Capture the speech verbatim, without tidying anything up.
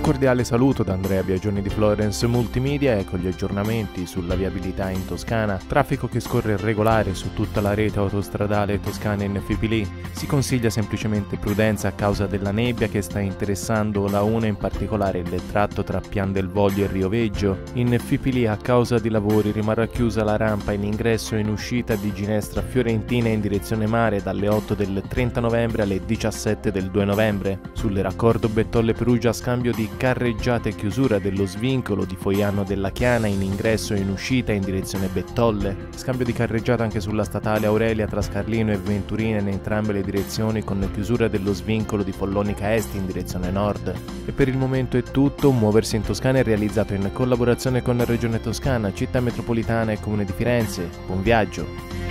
cordiale saluto da Andrea Biagioni di Florence Multimedia e con gli aggiornamenti sulla viabilità in Toscana. Traffico che scorre regolare su tutta la rete autostradale toscana in Fipili. Si consiglia semplicemente prudenza a causa della nebbia che sta interessando la una, in particolare il tratto tra Pian del Voglio e Rio Veggio. In Fipili a causa di lavori rimarrà chiusa la rampa in ingresso e in uscita di Ginestra Fiorentina in direzione mare dalle otto del trenta novembre alle diciassette del due novembre. Sulle raccordo Bettolle Perugia, scambio di carreggiata e chiusura dello svincolo di Foiano della Chiana in ingresso e in uscita in direzione Bettolle. Scambio di carreggiata anche sulla statale Aurelia tra Scarlino e Venturina in entrambe le direzioni, con chiusura dello svincolo di Follonica Est in direzione nord. E per il momento è tutto. Muoversi in Toscana è realizzato in collaborazione con la Regione Toscana, Città Metropolitana e Comune di Firenze. Buon viaggio!